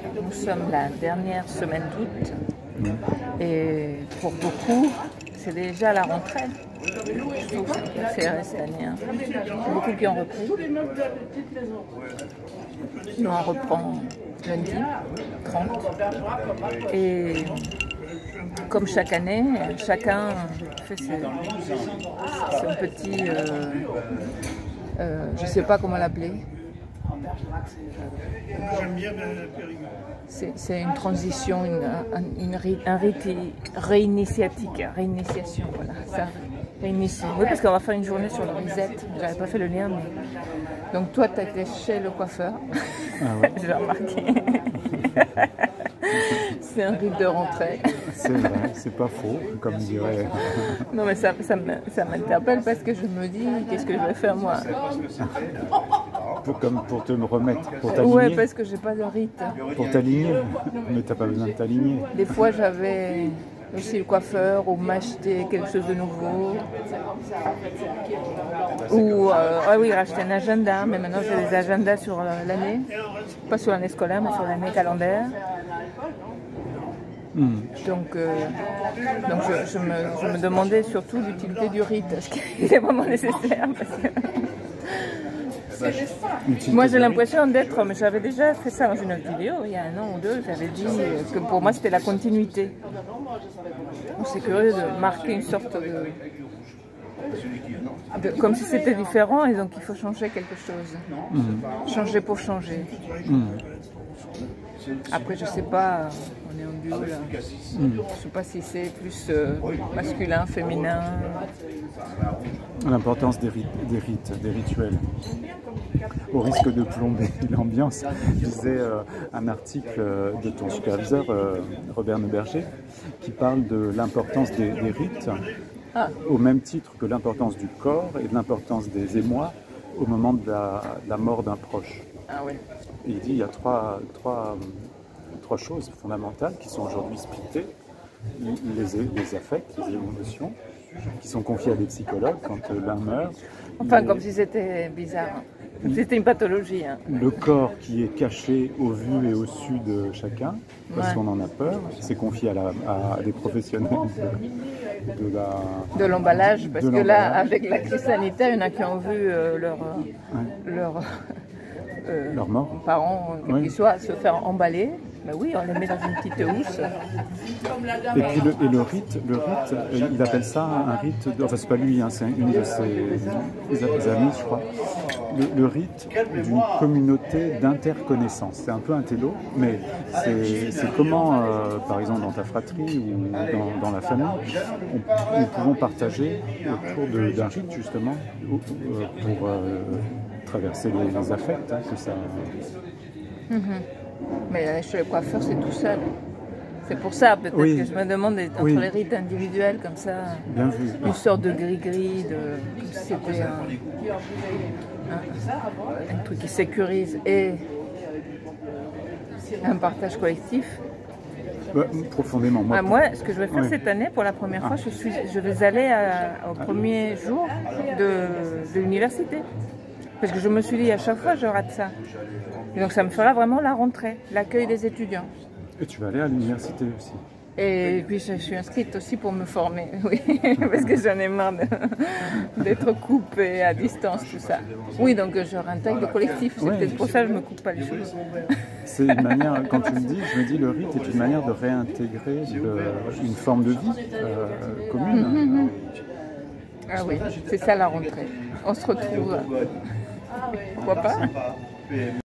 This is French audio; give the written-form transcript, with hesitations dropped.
nous sommes la dernière semaine d'août et pour beaucoup, c'est déjà la rentrée. Je trouve que c'est accéléré cette année. Hein. Il y a beaucoup qui ont repris. Nous, on reprend lundi 30. Et comme chaque année, chacun fait son petit... je ne sais pas comment l'appeler. C'est une transition, un rite réinitiation, voilà. Ça, réinitie. Oui, parce qu'on va faire une journée sur le reset. J'avais pas fait le lien, mais... Donc toi, tu as été chez le coiffeur. Ah ouais. J'ai remarqué. C'est un rite de rentrée. C'est vrai, c'est pas faux, comme dirait... Non, mais ça m'interpelle parce que je me dis, qu'est-ce que je vais faire moi? Pour te remettre, pour t'aligner. Ouais, parce que j'ai pas de rite. Pour t'aligner, mais t'as pas besoin de t'aligner. Des fois, j'avais aussi le coiffeur ou m'acheter quelque chose de nouveau. Ou, oui, racheter un agenda, mais maintenant j'ai des agendas sur l'année. Pas sur l'année scolaire, mais sur l'année calendaire. Donc je me demandais surtout l'utilité du rite. Est-ce qu'il est vraiment nécessaire? Moi j'ai l'impression d'être, mais j'avais déjà fait ça dans une autre vidéo, il y a 1 an ou 2, j'avais dit que pour moi c'était la continuité. C'est curieux de marquer une sorte de comme si c'était différent et donc il faut changer quelque chose. Changer pour changer. Après je sais pas, on est en duo là, je sais pas si c'est plus masculin, féminin. L'importance des rituels. Au risque de plomber l'ambiance, je lisais un article de ton superviseur, Robert Neuberger, qui parle de l'importance des rites, au même titre que l'importance du corps et de l'importance des émois au moment de la mort d'un proche. Ah ouais. Et il dit qu'il y a trois choses fondamentales qui sont aujourd'hui splittées, les affects, les émotions, qui sont confiées à des psychologues quand l'un meurt. Enfin, comme si c'était bizarre. Comme si c'était une pathologie. Hein. Le corps qui est caché au vu et au su de chacun, parce qu'on en a peur, c'est confié à des professionnels de l'emballage, parce que là, avec la crise sanitaire, il y en a qui ont vu leurs parents, quels qu'ils soient, se faire emballer. Ben oui, on les met dans une petite housse. Et puis le rite, il appelle ça un rite, enfin c'est pas lui, hein, c'est une de ses amis, je crois. Le rite d'une communauté d'interconnaissance. C'est un peu un télo, mais c'est comment, par exemple dans ta fratrie ou dans la famille, nous pouvons partager autour d'un rite justement pour traverser les affects, hein, que ça... Mais chez le coiffeur, c'est tout seul. C'est pour ça peut-être que je me demande entre les rites individuels comme ça, une sorte de gris-gris, comme si c'était un truc qui sécurise et un partage collectif. Profondément. Moi, ce que je vais faire cette année, pour la première fois, je vais aller au premier jour de l'université. Parce que je me suis dit, à chaque fois, je rate ça. Et donc ça me fera vraiment la rentrée, l'accueil des étudiants. Et tu vas aller à l'université aussi. Et puis je suis inscrite aussi pour me former, oui, parce que j'en ai marre d'être coupée à distance, tout ça. Oui, donc je réintègre le collectif, c'est peut-être pour ça que je ne me coupe pas les choses. C'est une manière, quand tu me dis, je me dis le rite est une manière de réintégrer une forme de vie commune. Ah oui, c'est ça la rentrée. On se retrouve. Pourquoi pas?